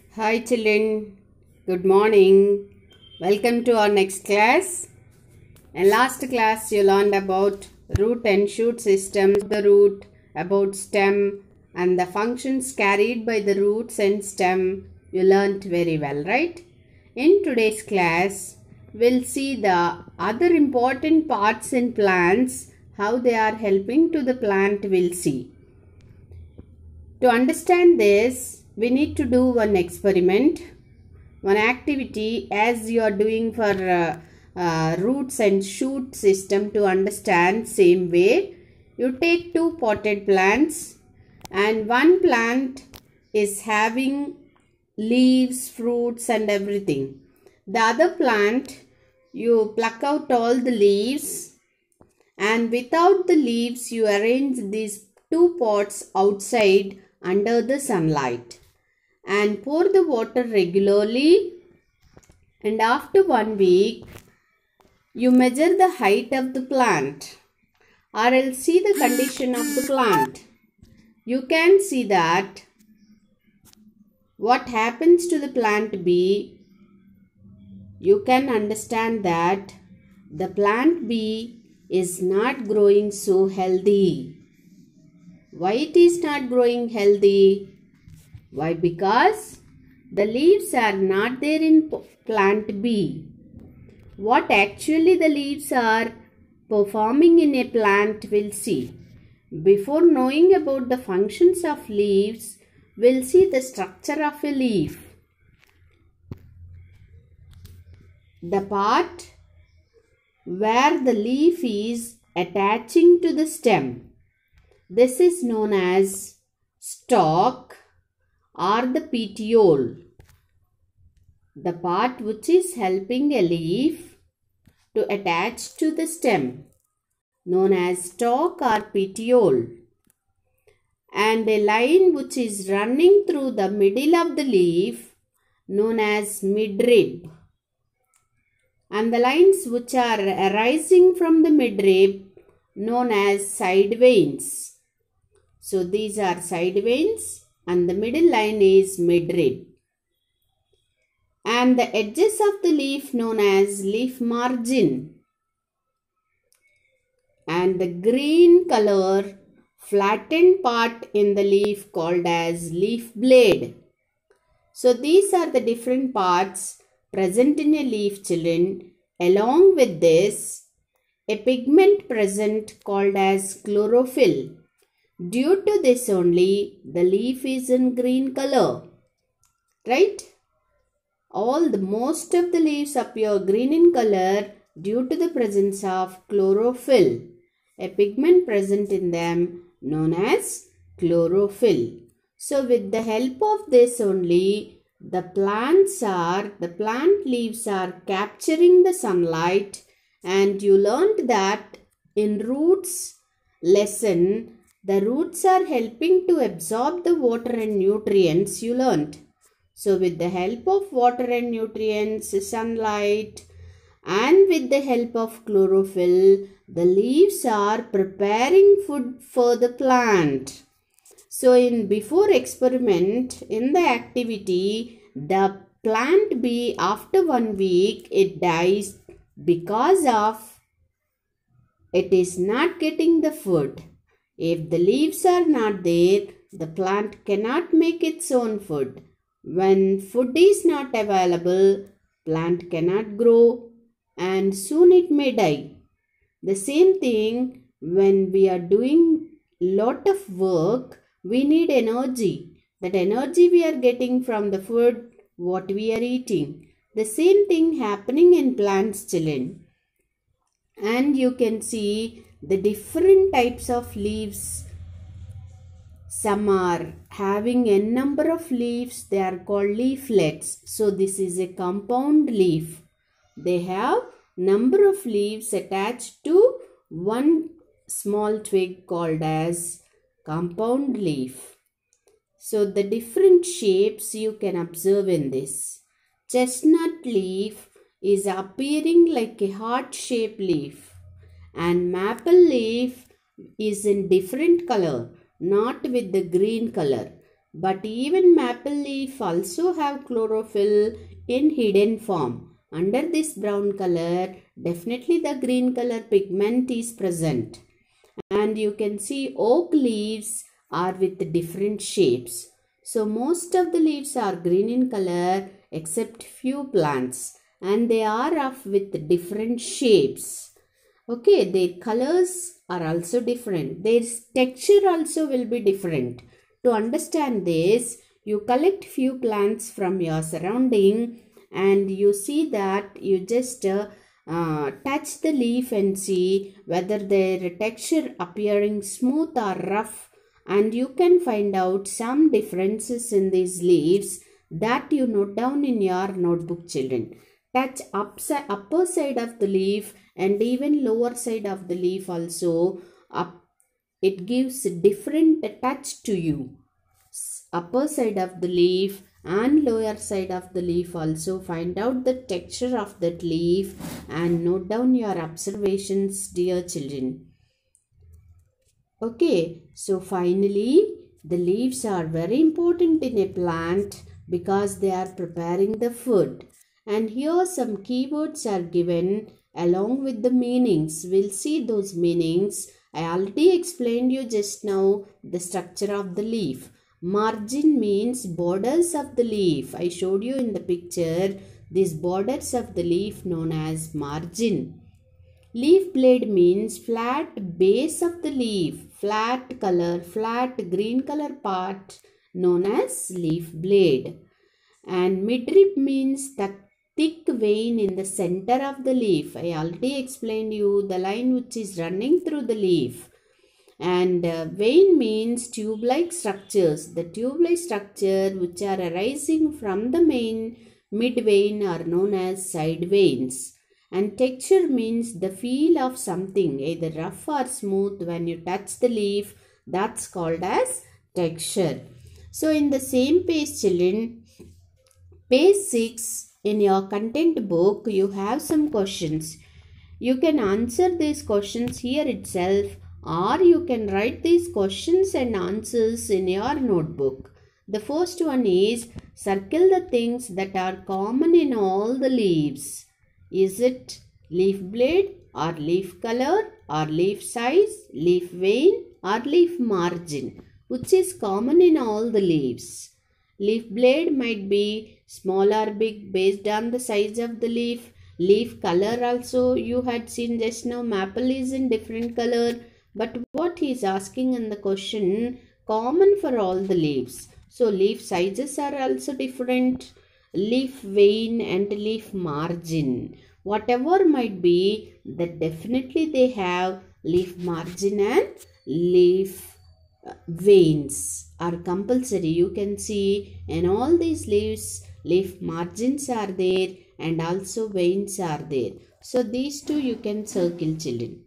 Hi children, good morning. Welcome to our next class. In last class you learned about root and shoot systems, the root, about stem and the functions carried by the roots and stem. You learned very well, right? In today's class, we'll see the other important parts in plants, how they are helping to the plant we'll see. To understand this, we need to do one experiment, one activity as you are doing for roots and shoot system. To understand same way, you take two potted plants and one plant is having leaves, fruits and everything. The other plant, you pluck out all the leaves and without the leaves you arrange these two pots outside under the sunlight and pour the water regularly, and after 1 week you measure the height of the plant or else see the condition of the plant. You can see that what happens to the plant B. You can understand that the plant B is not growing so healthy. Why it is not growing healthy? Why? Because the leaves are not there in plant B. What actually the leaves are performing in a plant, we'll see. Before knowing about the functions of leaves, we'll see the structure of a leaf. The part where the leaf is attaching to the stem, this is known as stalk or the petiole. The part which is helping a leaf to attach to the stem, known as stalk or petiole, and a line which is running through the middle of the leaf, known as midrib, and the lines which are arising from the midrib, known as side veins. So these are side veins and the middle line is midrib. And the edges of the leaf known as leaf margin. And the green color flattened part in the leaf called as leaf blade. So these are the different parts present in a leaf, children. Along with this, a pigment present called as chlorophyll. Due to this only, the leaf is in green color, right? Most of the leaves appear green in color due to the presence of chlorophyll, a pigment present in them known as chlorophyll. So with the help of this only, the plant leaves are capturing the sunlight, and you learned that in roots lesson, the roots are helping to absorb the water and nutrients, you learnt. So with the help of water and nutrients, sunlight, and with the help of chlorophyll, the leaves are preparing food for the plant. So before experiment, in the activity, the plant B after 1 week, it dies because of it is not getting the food. If the leaves are not there, the plant cannot make its own food. When food is not available, plant cannot grow and soon it may die. The same thing, when we are doing lot of work, we need energy. That energy we are getting from the food, what we are eating. The same thing happening in plants, children. And you can see the different types of leaves. Some are having a number of leaves, they are called leaflets. So this is a compound leaf. They have number of leaves attached to one small twig called as compound leaf. So the different shapes you can observe in this. Chestnut leaf is appearing like a heart-shaped leaf, and maple leaf is in different color, not with the green color. But even maple leaf also have chlorophyll in hidden form. Under this brown color, definitely the green color pigment is present. And you can see oak leaves are with different shapes. So most of the leaves are green in color except few plants, and they are of with different shapes. Okay, their colors are also different. Their texture also will be different. To understand this, you collect few plants from your surrounding and you see that you just touch the leaf and see whether their texture appearing smooth or rough, and you can find out some differences in these leaves that you note down in your notebook, children. Touch upper side of the leaf and even lower side of the leaf also. It gives different touch to you. Upper side of the leaf and lower side of the leaf also. Find out the texture of that leaf and note down your observations, dear children. Okay, so finally the leaves are very important in a plant because they are preparing the food. And here some keywords are given along with the meanings. We'll see those meanings. I already explained you just now the structure of the leaf. Margin means borders of the leaf. I showed you in the picture these borders of the leaf known as margin. Leaf blade means flat base of the leaf, flat color, flat green color part known as leaf blade. And midrib means the thick vein in the center of the leaf. I already explained you the line which is running through the leaf. And vein means tube-like structures. The tube-like structure which are arising from the main mid vein are known as side veins. And texture means the feel of something, either rough or smooth when you touch the leaf. That's called as texture. So in the same page, children, page 6 in your content book, you have some questions. You can answer these questions here itself, or you can write these questions and answers in your notebook. The first one is, circle the things that are common in all the leaves. Is it leaf blade or leaf color or leaf size, leaf vein or leaf margin? Which is common in all the leaves? Leaf blade might be small or big based on the size of the leaf. Leaf color also you had seen just now, maple is in different color. But what he is asking in the question, common for all the leaves. So leaf sizes are also different. Leaf vein and leaf margin, whatever might be, that definitely they have leaf margin and leaf veins are compulsory. You can see in all these leaves, leaf margins are there and also veins are there. So these two you can circle, children.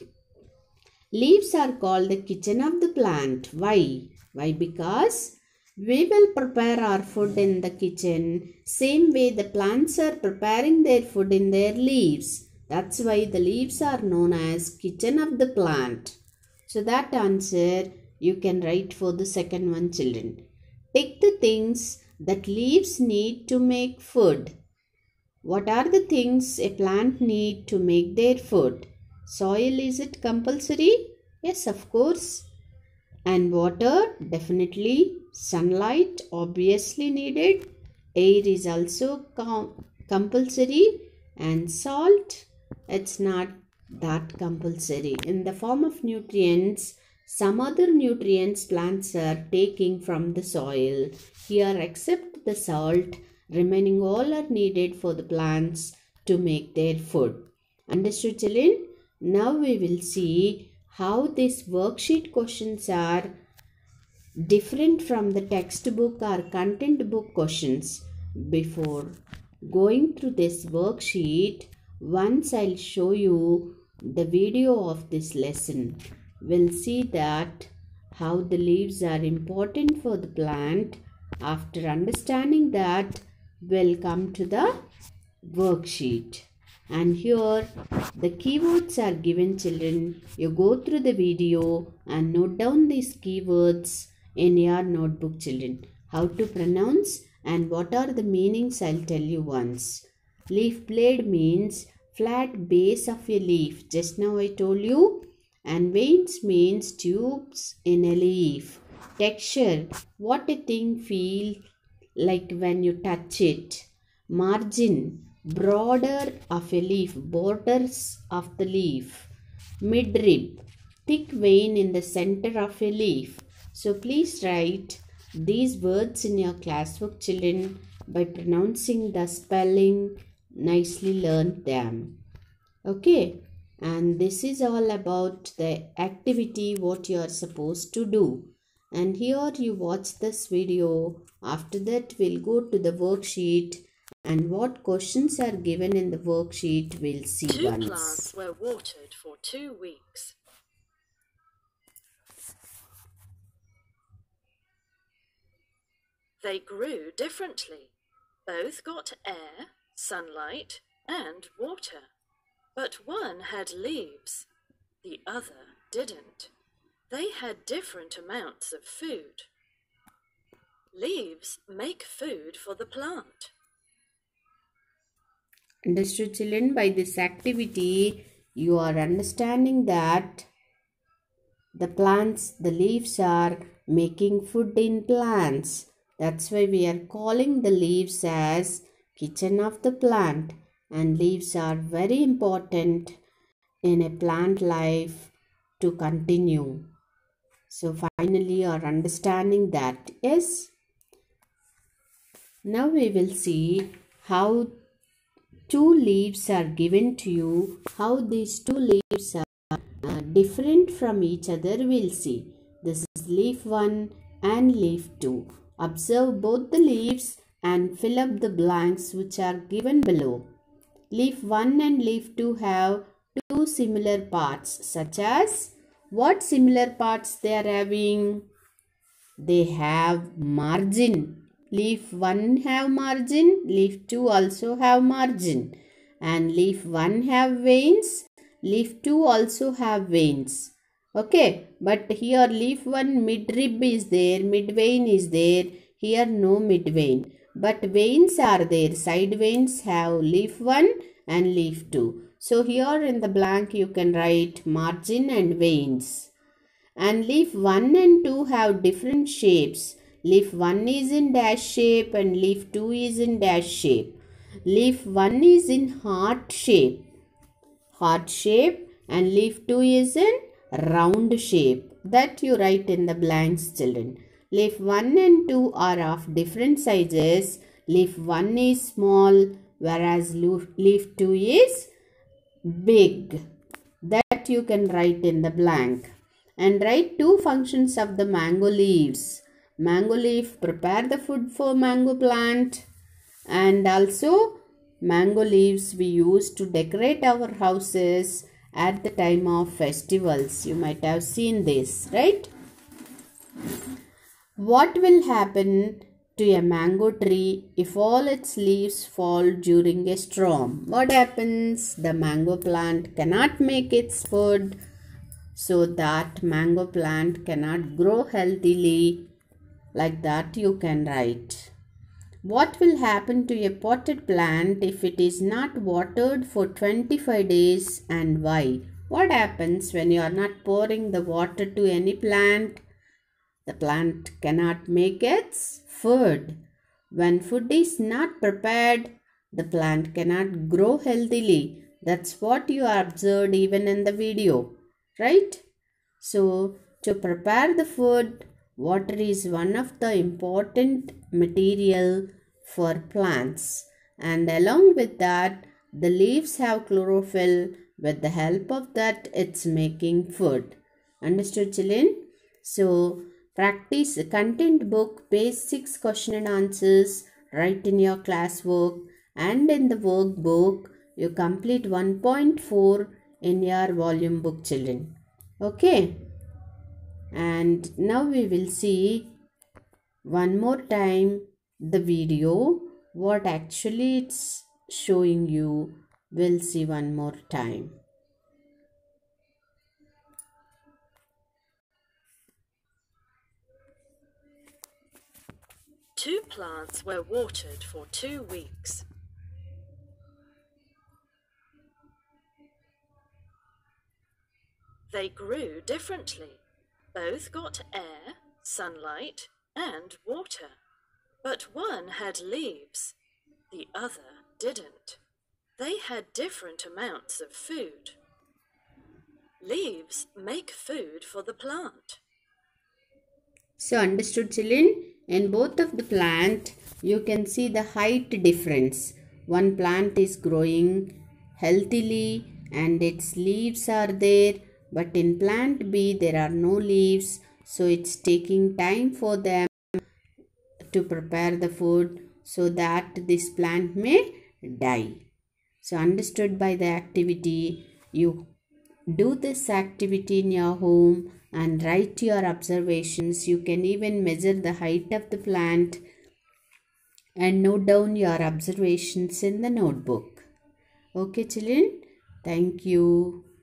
Leaves are called the kitchen of the plant. Why? Why? Because we will prepare our food in the kitchen. Same way the plants are preparing their food in their leaves. That's why the leaves are known as kitchen of the plant. So that answer you can write for the second one, children. Take the things that leaves need to make food. What are the things a plant need to make their food? Soil, is it compulsory? Yes, of course. And water, definitely. Sunlight, obviously needed. Air is also compulsory. And salt, it's not that compulsory. In the form of nutrients, some other nutrients plants are taking from the soil. Here, except the salt, remaining all are needed for the plants to make their food. Understood, children? Now we will see how these worksheet questions are different from the textbook or content book questions. Before going through this worksheet, once I'll show you the video of this lesson. We'll see that how the leaves are important for the plant. After understanding that, we'll come to the worksheet. And here the keywords are given, children. You go through the video and note down these keywords in your notebook, children. How to pronounce and what are the meanings, I'll tell you once. Leaf blade means flat base of a leaf. Just now I told you. And veins means tubes in a leaf. Texture, what a thing feels like when you touch it. Margin, border of a leaf, borders of the leaf. Midrib, thick vein in the center of a leaf. So please write these words in your classwork, children. By pronouncing the spelling, nicely learn them. Okay, and this is all about the activity what you are supposed to do. And here you watch this video. After that we'll go to the worksheet, and what questions are given in the worksheet we'll see once. 2 plants were watered for 2 weeks. They grew differently. Both got air, sunlight, and water. But one had leaves, the other didn't. They had different amounts of food. Leaves make food for the plant. Understood, children? By this activity, you are understanding that the plants, the leaves are making food in plants. That's why we are calling the leaves as kitchen of the plant. And leaves are very important in a plant life to continue. So finally you are understanding that. Yes. Now we will see how 2 leaves are given to you. How these 2 leaves are different from each other, we'll see. This is leaf 1 and leaf 2. Observe both the leaves and fill up the blanks which are given below. Leaf 1 and leaf 2 have 2 similar parts, such as what similar parts they are having? They have margin. Leaf 1 have margin, leaf 2 also have margin. And leaf 1 have veins, leaf 2 also have veins. Okay, but here leaf 1 midrib is there, midvein is there. Here no midvein. But veins are there. Side veins have leaf 1 and leaf 2. So here in the blank you can write margin and veins. And leaf 1 and 2 have different shapes. Leaf 1 is in dash shape and leaf 2 is in dash shape. Leaf 1 is in heart shape. And leaf 2 is in round shape. That you write in the blanks, children. Leaf 1 and 2 are of different sizes. Leaf 1 is small, whereas leaf 2 is big. That you can write in the blank. And write 2 functions of the mango leaves. Mango leaf prepare the food for mango plant. And also mango leaves we use to decorate our houses at the time of festivals. You might have seen this, right? What will happen to a mango tree if all its leaves fall during a storm? What happens? The mango plant cannot make its food, so that mango plant cannot grow healthily. Like that you can write. What will happen to a potted plant if it is not watered for 25 days and why? What happens when you are not pouring the water to any plant? The plant cannot make its food. When food is not prepared, the plant cannot grow healthily. That's what you observed even in the video, right? So, to prepare the food, water is one of the important material for plants. And along with that, the leaves have chlorophyll. With the help of that, it's making food. Understood, children? So, practice content book, page 6 question and answers. Write in your classwork, and in the workbook, you complete 1.4 in your volume book, children. Okay. And now we will see one more time the video. What actually it's showing you. We'll see one more time. 2 plants were watered for 2 weeks. They grew differently. Both got air, sunlight, and water. But one had leaves, the other didn't. They had different amounts of food. Leaves make food for the plant. So understood, children? In both of the plant, you can see the height difference. One plant is growing healthily and its leaves are there. But in plant B, there are no leaves. So it's taking time for them to prepare the food so that this plant may die. So understood by the activity, you do this activity in your home and write your observations. You can even measure the height of the plant and note down your observations in the notebook. Okay, children? Thank you.